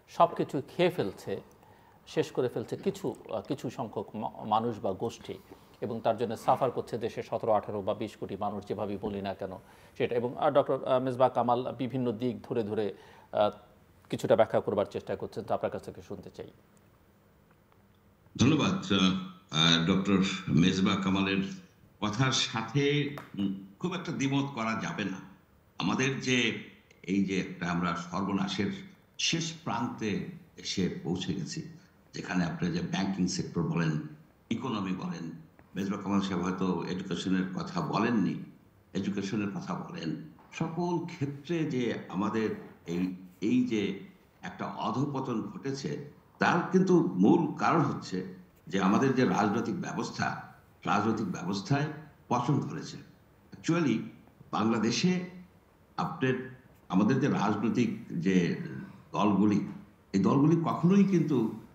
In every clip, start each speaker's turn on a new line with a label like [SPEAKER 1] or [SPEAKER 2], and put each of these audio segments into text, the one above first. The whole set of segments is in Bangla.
[SPEAKER 1] সব কিছু খেয়ে ফেলছে, শেষ করে ফেলছে কিছু কিছু সংখ্যক মানুষ বা গোষ্ঠী, এবং তার জন্য সাফার করছে দেশে 17-18 বা 20 কোটি মানুষ, যেভাবেই বলি না কেন সেটা। এবং ডক্টর মেজবাহ কামাল বিভিন্ন দিক ধরে ধরে কিছুটা ব্যাখ্যা করবার চেষ্টা করছেন, তো আপনার কাছ থেকে শুনতে চাই।
[SPEAKER 2] ধন্যবাদ। ডক্টর মেজবাহ কামালের কথার সাথে খুব একটা দ্বিমত করা যাবে না। আমাদের যে এই যে একটা আমরা সর্বনাশের শেষ প্রান্তে এসে পৌঁছে গেছি, যেখানে আপনি যে ব্যাংকিং সেক্টর বলেন, ইকোনমি বলেন, মেজবাহ কামাল সাহেব হয়তো এডুকেশনের কথা বলেননি, এডুকেশনের কথা বলেন, সকল ক্ষেত্রে যে আমাদের এই এই যে একটা অধঃপতন ঘটেছে, তার কিন্তু মূল কারণ হচ্ছে যে আমাদের যে রাজনৈতিক ব্যবস্থায় পতন ধরেছে। অ্যাকচুয়ালি বাংলাদেশে আপনার আমাদের যে রাজনৈতিক যে দলগুলি, এই দলগুলি কখনোই কিন্তু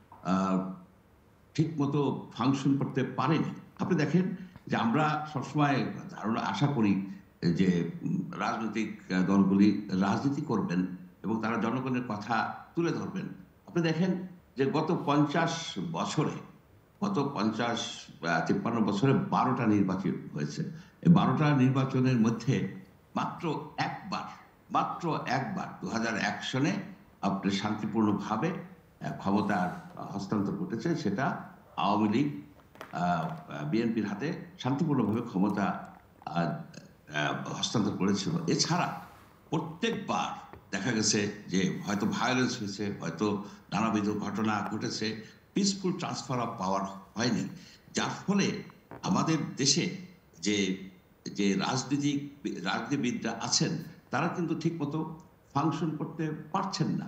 [SPEAKER 2] ঠিক মতো ফাংশন করতে পারেনি। আপনি দেখেন যে আমরা সবসময় ধারণা আশা করি যে রাজনৈতিক দলগুলি রাজনীতি করবেন এবং তারা জনগণের কথা তুলে ধরবেন। আপনি দেখেন যে গত 53 বছরে 12টা নির্বাচন হয়েছে। এই 12টা নির্বাচনের মধ্যে মাত্র একবার 2001 সনে আপনি শান্তিপূর্ণভাবে ক্ষমতার হস্তান্তর ঘটেছে, সেটা আওয়ামী লীগ বিএনপির হাতে শান্তিপূর্ণভাবে ক্ষমতা হস্তান্তর করেছিল। এছাড়া প্রত্যেকবার দেখা গেছে যে হয়তো ভায়োলেন্স হয়েছে, হয়তো নানাবিধ ঘটনা ঘটেছে, পিসফুল ট্রান্সফার অফ পাওয়ার হয়নি, যার ফলে আমাদের দেশে যে যে রাজনীতিবিদরা আছেন তারা কিন্তু ঠিকমতো ফাংশন করতে পারছেন না,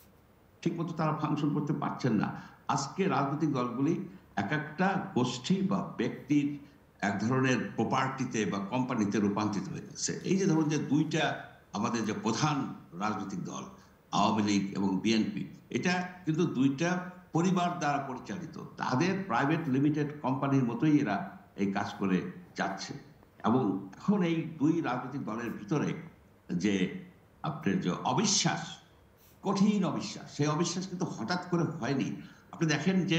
[SPEAKER 2] আজকে রাজনৈতিক দলগুলি এক একটা গোষ্ঠী বা ব্যক্তির এক ধরনের প্রপার্টিতে বা কোম্পানিতে রূপান্তরিত হয়ে গেছে। এই যে ধরুন যে দুইটা আমাদের যে প্রধান রাজনৈতিক দল আওয়ামী লীগ এবং বিএনপি, এটা কিন্তু দুইটা পরিবার দ্বারা পরিচালিত, তাদের প্রাইভেট লিমিটেড কোম্পানির মতোই এরা এই কাজ করে যাচ্ছে। এবং এখন এই দুই রাজনৈতিক দলের ভিতরে যে আপনার যে অবিশ্বাস, কঠিন অবিশ্বাস, সেই অবিশ্বাস কিন্তু হঠাৎ করে হয়নি। আপনি দেখেন যে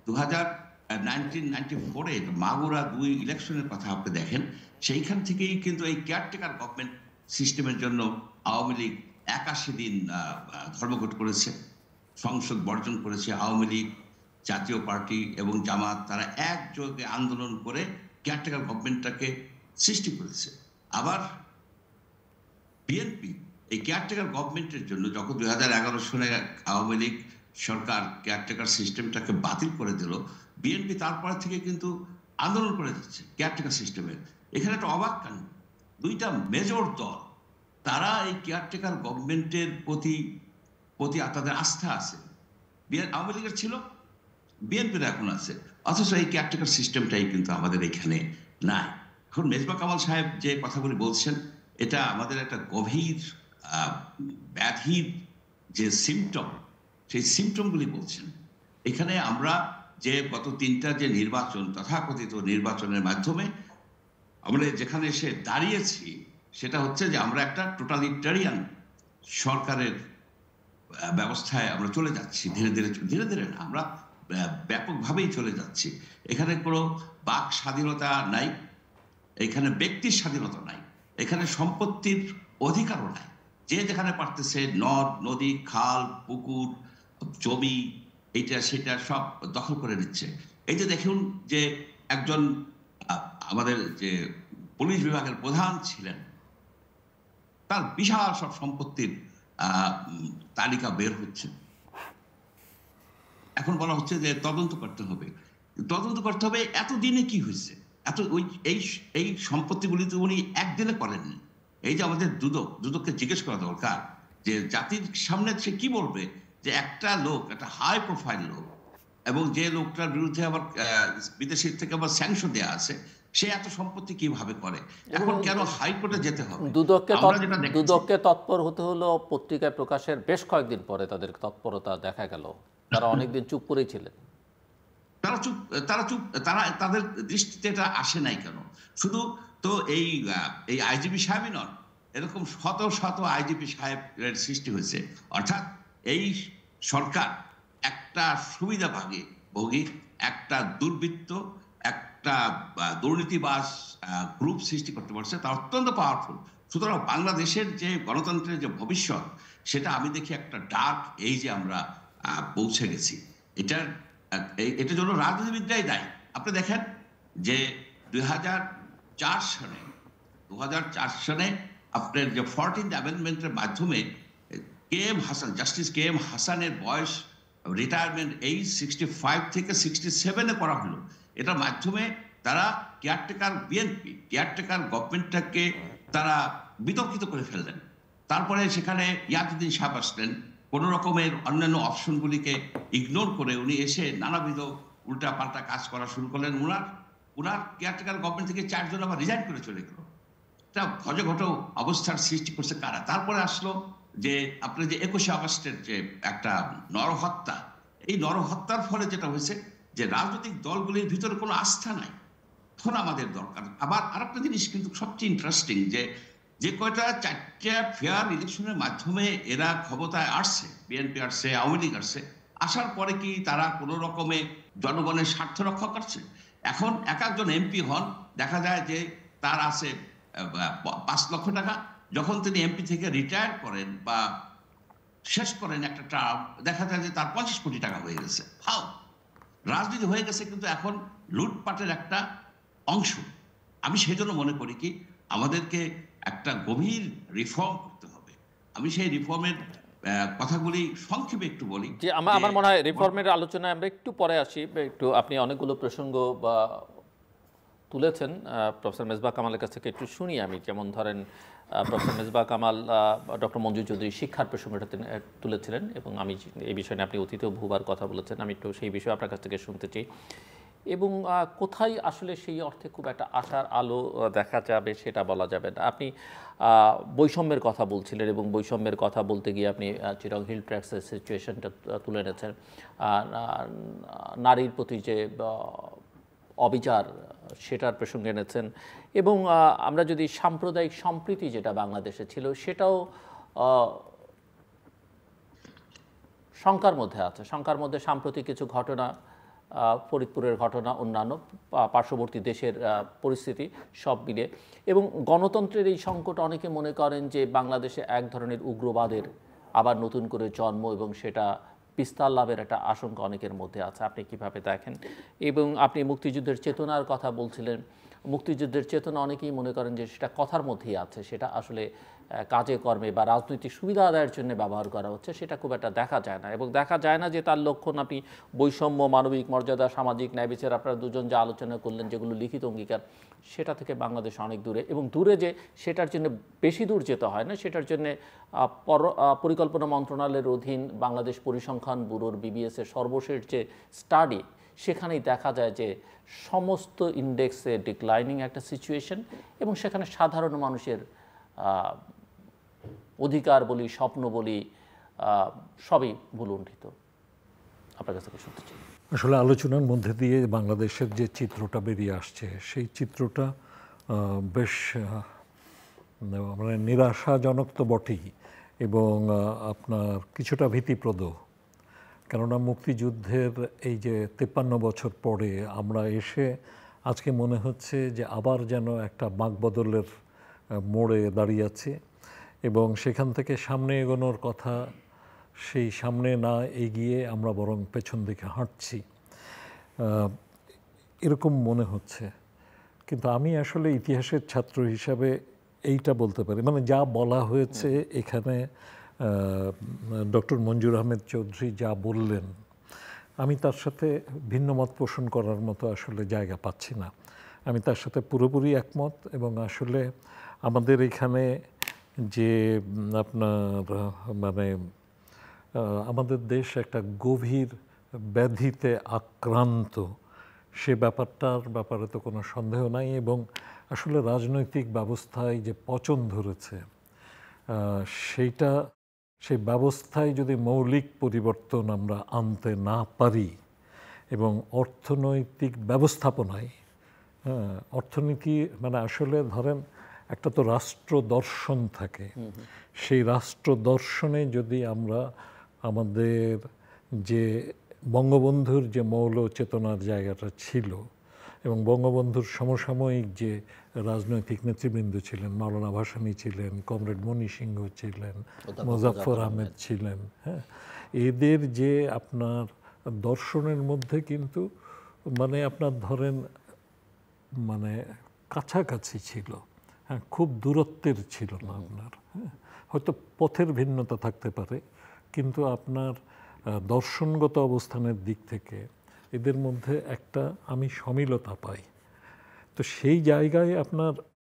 [SPEAKER 2] 1994-এ মাগুরা 2 ইলেকশনের কথা আপনি দেখেন, সেইখান থেকেই কিন্তু এই কেয়ারটেকার গভর্নমেন্ট সিস্টেমের জন্য আওয়ামী লীগ 81 দিন ধর্মঘট করেছে, সংসদ বর্জন করেছে। আওয়ামী লীগ, জাতীয় পার্টি এবং জামাত তারা একযোগে আন্দোলন করে কেয়ারটেকার গভর্নমেন্টটাকে সৃষ্টি করেছে। আবার বিএনপি এই কেয়ারটেকার গভর্নমেন্টের জন্য যখন 2011 সালে আওয়ামী লীগ সরকার কেয়ারটেকার সিস্টেমটাকে বাতিল করে দিল, বিএনপি তারপর থেকে কিন্তু আন্দোলন করে যাচ্ছে কেয়ারটেকার সিস্টেমের। এখানে একটা অবাক কাণ্ড, দুইটা মেজর দল তারা এই কেয়ারটেকার গভর্নমেন্টের প্রতি তাদের আস্থা আছে। আওয়ামী লীগের ছিল, বিএনপির এখন আছে, অথচ এই কেয়ারটেকার সিস্টেমটাই কিন্তু আমাদের এখানে নাই। এখন মেজবাহ কামাল সাহেব যে কথাগুলি বলছেন, এটা আমাদের একটা গভীর ব্যাধির যে সিমটম, সেই সিমটমগুলি বলছেন। এখানে আমরা যে গত 3টা যে নির্বাচন, তথাকথিত নির্বাচনের মাধ্যমে আমরা যেখানে এসে দাঁড়িয়েছি, সেটা হচ্ছে যে আমরা একটা টোটালিটারিয়ান সরকারের ব্যবস্থায় আমরা চলে যাচ্ছি। ধীরে ধীরে না, আমরা ব্যাপকভাবেই চলে যাচ্ছি। এখানে কোনো বাক স্বাধীনতা নাই, এখানে ব্যক্তির স্বাধীনতা নাই, এখানে সম্পত্তির অধিকারও নাই। যে যেখানে পারতেছে নদ নদী, খাল, পুকুর, জমি, এইটা সেটা সব দখল করে নিচ্ছে। এই যে দেখুন যে একজন আমাদের যে পুলিশ বিভাগের প্রধান ছিলেন, তার বিশাল সব সম্পত্তির তালিকা বের হচ্ছে। এখন বলা হচ্ছে যে তদন্ত করতে হবে। এতদিনে কি হয়েছে? এই সম্পত্তিগুলি তো উনি একদিনে করেননি। এই যে আমাদের দুদককে জিজ্ঞেস করা দরকার যে জাতির সামনে সে কি বলবে যে একটা লোক, একটা হাই প্রোফাইল লোক, এবং যে লোকটার বিরুদ্ধে আবার বিদেশের থেকে আবার স্যাংশন দেওয়া আছে, সে এত সম্পত্তি কিভাবে করে? এখন কেন হাইকোর্টে যেতে হবে?
[SPEAKER 1] দুদককে তৎপর হতে হলো পত্রিকায় প্রকাশের বেশ কয়েকদিন পরে তাদের তৎপরতা দেখা গেল। তারা অনেকদিন চুপ করেই ছিলেন।
[SPEAKER 2] তাদের দৃষ্টিতে এটা আসে নাই কেন? শুধু তো এই আইজিপি সাহেবই নন, এরকম শত শত আইজিপি সাহেবের সৃষ্টি হয়েছে। অর্থাৎ এই সরকার একটা সুবিধাভাগী ভোগী, একটা দুর্বৃত্ত, একটা দুর্নীতিবাজ গ্রুপ সৃষ্টি করতে পারছে, তা অত্যন্ত পাওয়ারফুল। সুতরাং বাংলাদেশের যে গণতন্ত্রের যে ভবিষ্যৎ, সেটা আমি দেখি একটা ডার্ক এইজে আমরা পৌঁছে গেছি। এটার জন্য রাজনীতিবিদরাই দায়ী। আপনি দেখেন যে 2004 সনে আপনার যে 14th অ্যামেন্ডমেন্টের মাধ্যমে জাস্টিস কে এম হাসানের বয়স রিটায়ারমেন্ট এইজ 65 থেকে 67-এ করা হলো। এটার মাধ্যমে তারা কেয়ারটেকার গভর্নমেন্টটাকে তারা বিতর্কিত করে ফেললেন। তারপরে সেখানে ইয়াজউদ্দিন সাহেব আসলেন, কোন রকমের অন্যান্য অপশনগুলিকে ইগনোর করে উনি এসে নানাবিধ উল্টা পাল্টা কাজ করা শুরু করলেন। উনার কেয়ারটেকার গভর্নমেন্ট থেকে 4 জন আবার রিজাইন করে চলে গেল। এটা ঘটে অবস্থার সৃষ্টি করছে কারা? তারপরে আসলো যে আপনার যে 21শে আগস্টের যে একটা নরহত্যা, এই নরহত্যার ফলে যেটা হয়েছে যে রাজনৈতিক দলগুলির ভিতরে কোনো আস্থা নাই। এখন আমাদের দরকার আবার আরেকটা জিনিস, কিন্তু সবচেয়ে ইন্টারেস্টিং যে কয়টা 4টে ফেয়ার ইলেকশনের মাধ্যমে এরা ক্ষমতায় আসছে, বিএনপি আসছে, আওয়ামী লীগ আসছে, আসার পরে কি তারা কোনো রকমে জনগণের স্বার্থ রক্ষা করছে? এখন এক একজন এমপি হন, দেখা যায় যে তার আছে 5 লক্ষ টাকা। যখন তিনি এমপি থেকে রিটায়ার করেন বা শেষ করেন একটা টার্ম, দেখা যায় যে তার 50 কোটি টাকা হয়ে গেছে। হাও রাজনীতি হয়ে গেছে কিন্তু এখন লুটপাটের একটা অংশ। আমি সেই জন্য মনে করি কি আমাদেরকে একটা গভীর রিফর্ম করতে হবে। আমি সেই রিফর্মের কথাগুলি সংক্ষেপে একটু বলি।
[SPEAKER 1] যে আমার মনে হয় রিফর্মের আলোচনায় আমরা একটু পরে আসি। একটু আপনি অনেকগুলো প্রসঙ্গ তুলেছেন, প্রফেসর মেজবাহ কামালের কাছ থেকে একটু শুনি আমি। যেমন ধরেন প্রফেসর মেজবাহ কামাল ডক্টর মঞ্জু চৌধুরী শিক্ষার প্রসঙ্গটা তুলেছিলেন, এবং আমি এই বিষয়ে নিয়ে আপনি অতীতেও বহুবার কথা বলেছেন, আমি একটু সেই বিষয়ে আপনার কাছ থেকে শুনতে চাই। এবং কোথায় আসলে সেই অর্থে খুব একটা আশার আলো দেখা যাবে সেটা বলা যাবে না। আপনি বৈষম্যের কথা বলছিলেন, এবং বৈষম্যের কথা বলতে গিয়ে আপনি চিটাগং হিল ট্র্যাক্সের সিচুয়েশনটা তুলে এনেছেন, নারীর প্রতি যে অবিচার সেটার প্রসঙ্গে এনেছেন, এবং আমরা যদি সাম্প্রদায়িক সম্প্রীতি যেটা বাংলাদেশে ছিল সেটাও শঙ্কার মধ্যে আছে। শঙ্কার মধ্যে সাম্প্রতিক কিছু ঘটনা, ফরিদপুরের ঘটনা, অন্যান্য পার্শ্ববর্তী দেশের পরিস্থিতি সব মিলে, এবং গণতন্ত্রের এই সংকট অনেকে মনে করেন যে বাংলাদেশে এক ধরনের উগ্রবাদের আবার নতুন করে জন্ম, এবং সেটা বিস্তার লাভের একটা আশঙ্কা অনেকের মধ্যে আছে। আপনি কিভাবে দেখেন? এবং আপনি মুক্তিযুদ্ধের চেতনার কথা বলছিলেন। মুক্তিযুদ্ধের চেতনা অনেকেই মনে করেন যে সেটা কথার মধ্যেই আছে, সেটা আসলে কাজে কর্মে বা রাজনৈতিক সুবিধা আদায়ের জন্য ব্যবহার করা হচ্ছে, সেটা খুব একটা দেখা যায় না। এবং দেখা যায় না যে তার লক্ষণ আপনি বৈষম্য, মানবিক মর্যাদা, সামাজিক ন্যায় বিচার, আপনারা দুজন যা আলোচনা করলেন যেগুলো লিখিত অঙ্গীকার, সেটা থেকে বাংলাদেশ অনেক দূরে। এবং দূরে যে সেটার জন্য বেশি দূর যেতে হয় না, সেটার জন্য পরিকল্পনা মন্ত্রণালয়ের অধীন বাংলাদেশ পরিসংখ্যান ব্যুরোর BBS-এর সর্বশেষ যে স্টাডি, সেখানেই দেখা যায় যে সমস্ত ইন্ডেক্সে ডিক্লাইনিং একটা সিচুয়েশন, এবং সেখানে সাধারণ মানুষের অধিকার বলি, স্বপ্ন বলি, সবই ভুলুণ্ঠিত। আপনার কাছে শুনতে চাই।
[SPEAKER 3] আসলে আলোচনার মধ্যে দিয়ে বাংলাদেশের যে চিত্রটা বেরিয়ে আসছে, সেই চিত্রটা বেশ মানে নিরাশাজনক তো বটেই, এবং আপনার কিছুটা ভীতিপ্রদ। কেননা মুক্তিযুদ্ধের এই যে 53 বছর পরে আমরা এসে আজকে মনে হচ্ছে যে আবার যেন একটা বাঁকবদলের মোড়ে দাঁড়িয়ে আছে, এবং সেখান থেকে সামনে এগোনোর কথা, সেই সামনে না এগিয়ে আমরা বরং পেছন দিকে হাঁটছি, এরকম মনে হচ্ছে। কিন্তু আমি আসলে ইতিহাসের ছাত্র হিসাবে এইটা বলতে পারি, মানে যা বলা হয়েছে এখানে ডক্টর মঞ্জুর আহমেদ চৌধুরী যা বললেন, আমি তার সাথে ভিন্ন মত পোষণ করার মতো আসলে জায়গা পাচ্ছি না। আমি তার সাথে পুরোপুরি একমত। এবং আসলে আমাদের এখানে যে আপনার মানে আমাদের দেশ একটা গভীর ব্যাধিতে আক্রান্ত, সে ব্যাপারটার ব্যাপারে তো কোনো সন্দেহ নাই। এবং আসলে রাজনৈতিক ব্যবস্থায় যে পচন ধরেছে, সেই ব্যবস্থায় যদি মৌলিক পরিবর্তন আমরা আনতে না পারি, এবং অর্থনৈতিক ব্যবস্থাপনায়, অর্থনীতি মানে আসলে ধরেন একটা তো রাষ্ট্র দর্শন থাকে, সেই রাষ্ট্র দর্শনে যদি আমরা আমাদের যে বঙ্গবন্ধুর যে মৌল চেতনার জায়গাটা ছিল এবং বঙ্গবন্ধুর সমসাময়িক যে রাজনৈতিক নেতৃবৃন্দ ছিলেন, মাওলানা ভাসানী ছিলেন, কমরেড মণি সিংহ ছিলেন, মোজাফফর আহমেদ ছিলেন, হ্যাঁ, এদের যে আপনার দর্শনের মধ্যে কিন্তু মানে আপনার ধরেন মানে কাছাকাছি ছিল, হ্যাঁ, খুব দূরত্বের ছিল না আপনার, হ্যাঁ, হয়তো পথের ভিন্নতা থাকতে পারে কিন্তু আপনার দর্শনগত অবস্থানের দিক থেকে এদের মধ্যে একটা আমি সমিলতা পাই। তো সেই জায়গায় আপনার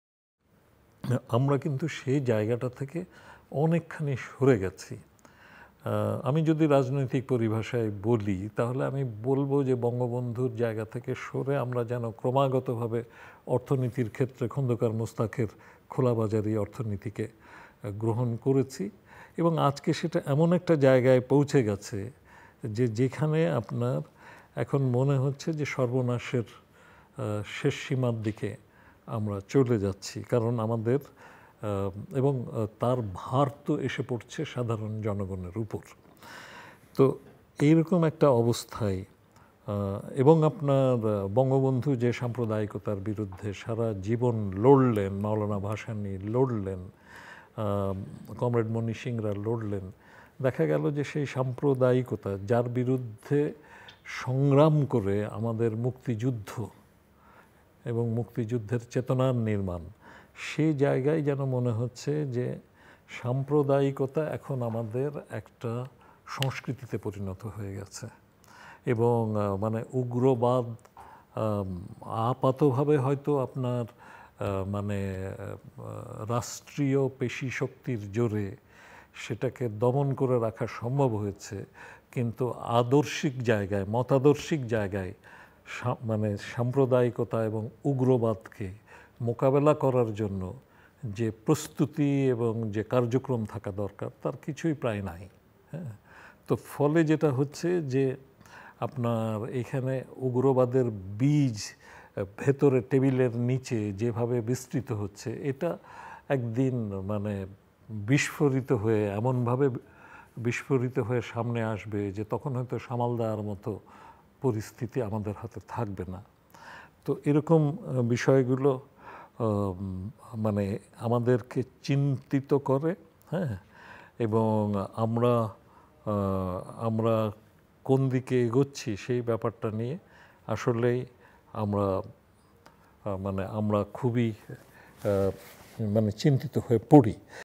[SPEAKER 3] আমরা কিন্তু সেই জায়গাটা থেকে অনেকখানি সরে গেছি। আমি যদি রাজনৈতিক পরিভাষায় বলি তাহলে আমি বলবো যে বঙ্গবন্ধুর জায়গা থেকে সরে আমরা যেন ক্রমাগতভাবে অর্থনীতির ক্ষেত্রে খন্দকার মোস্তাকের খোলাবাজারি অর্থনীতিকে গ্রহণ করেছি এবং আজকে সেটা এমন একটা জায়গায় পৌঁছে গেছে যে যেখানে আপনার এখন মনে হচ্ছে যে সর্বনাশের শেষ সীমার দিকে আমরা চলে যাচ্ছি, কারণ আমাদের এবং তার ভার তো এসে পড়ছে সাধারণ জনগণের উপর। তো এইরকম একটা অবস্থায় এবং আপনার বঙ্গবন্ধু যে সাম্প্রদায়িকতার বিরুদ্ধে সারা জীবন লড়লেন, মাওলানা ভাসানী লড়লেন, কমরেড মণি সিংরা লড়লেন, দেখা গেল যে সেই সাম্প্রদায়িকতা যার বিরুদ্ধে সংগ্রাম করে আমাদের মুক্তিযুদ্ধ এবং মুক্তিযুদ্ধের চেতনার নির্মাণ, সেই জায়গায় যেন মনে হচ্ছে যে সাম্প্রদায়িকতা এখন আমাদের একটা সংস্কৃতিতে পরিণত হয়ে গেছে এবং মানে উগ্রবাদ আপাতভাবে হয়তো আপনার মানে রাষ্ট্রীয় পেশি শক্তির জোরে সেটাকে দমন করে রাখা সম্ভব হয়েছে, কিন্তু আদর্শিক জায়গায়, মতাদর্শিক জায়গায় মানে সাম্প্রদায়িকতা এবং উগ্রবাদকে মোকাবেলা করার জন্য যে প্রস্তুতি এবং যে কার্যক্রম থাকা দরকার তার কিছুই প্রায় নাই, হ্যাঁ। তো ফলে যেটা হচ্ছে যে আপনার এখানে উগ্রবাদের বীজ ভেতরে টেবিলের নিচে যেভাবে বিস্তৃত হচ্ছে, এটা একদিন মানে বিস্ফোরিত হয়ে এমনভাবে বিস্ফোরিত হয়ে সামনে আসবে যে তখন হয়তো সামাল দেওয়ার মতো পরিস্থিতি আমাদের হাতে থাকবে না। তো এরকম বিষয়গুলো মানে আমাদেরকে চিন্তিত করে, হ্যাঁ, এবং আমরা কোন দিকে এগোচ্ছি সেই ব্যাপারটা নিয়ে আসলেই আমরা খুবই মানে চিন্তিত হয়ে পড়ি।